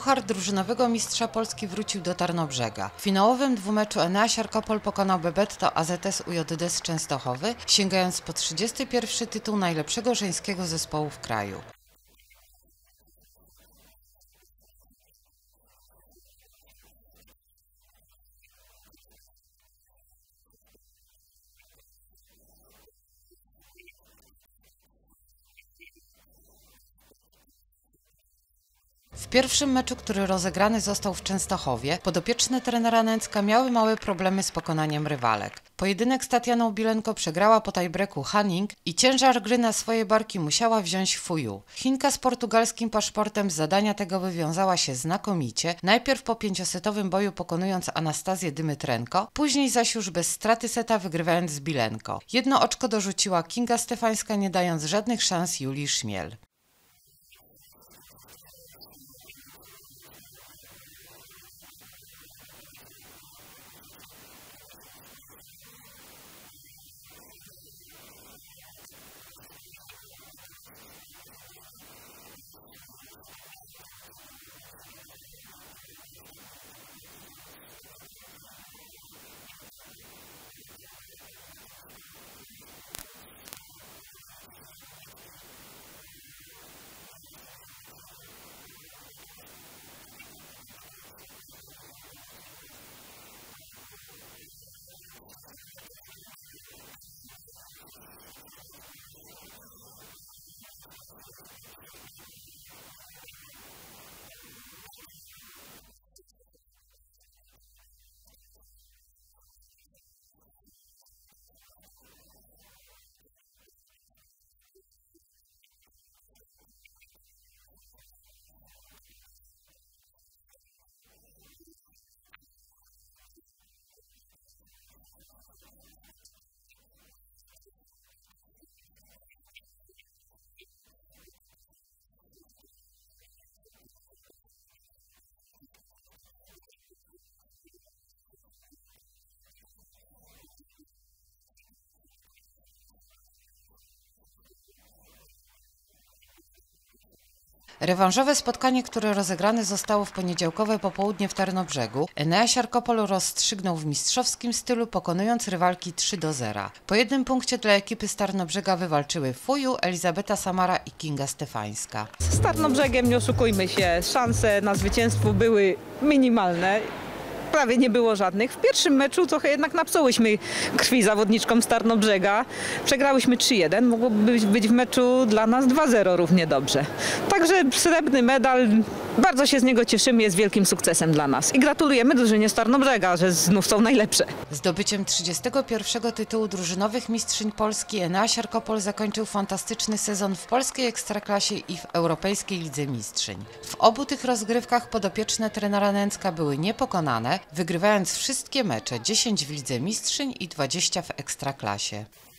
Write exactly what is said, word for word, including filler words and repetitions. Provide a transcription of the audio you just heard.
Puchar drużynowego mistrza Polski wrócił do Tarnobrzega. W finałowym dwumeczu Enea Siarkopol pokonał Bebetto A Z S U J D z Częstochowy, sięgając po trzydziesty pierwszy tytuł najlepszego żeńskiego zespołu w kraju. W pierwszym meczu, który rozegrany został w Częstochowie, podopieczne trenera Nęcka miały małe problemy z pokonaniem rywalek. Pojedynek z Tatianą Bilenko przegrała po tiebreaku Hanning i ciężar gry na swoje barki musiała wziąć Fuju. Chinka z portugalskim paszportem z zadania tego wywiązała się znakomicie, najpierw po pięciosetowym boju pokonując Anastazję Dymytrenko, później zaś już bez straty seta wygrywając z Bilenko. Jedno oczko dorzuciła Kinga Stefańska, nie dając żadnych szans Julii Szmiel. Rewanżowe spotkanie, które rozegrane zostało w poniedziałkowe popołudnie w Tarnobrzegu, Enea Siarkopol rozstrzygnął w mistrzowskim stylu, pokonując rywalki trzy do zera. Po jednym punkcie dla ekipy z Tarnobrzega wywalczyły Fuju, Elizabeta Samara i Kinga Stefańska. Z Tarnobrzegiem, nie oszukujmy się, szanse na zwycięstwo były minimalne. Prawie nie było żadnych. W pierwszym meczu trochę jednak napsułyśmy krwi zawodniczkom z Tarnobrzega. Przegrałyśmy trzy jeden, mogłoby być, być w meczu dla nas dwa zero równie dobrze. Także srebrny medal, bardzo się z niego cieszymy, jest wielkim sukcesem dla nas. I gratulujemy drużynie z Tarnobrzega, że znów są najlepsze. Zdobyciem trzydziestego pierwszego tytułu drużynowych mistrzyń Polski Enea Siarkopol zakończył fantastyczny sezon w polskiej ekstraklasie i w europejskiej lidze mistrzyń. W obu tych rozgrywkach podopieczne trenera Nęcka były niepokonane, wygrywając wszystkie mecze, dziesięć w Lidze Mistrzyń i dwadzieścia w Ekstraklasie.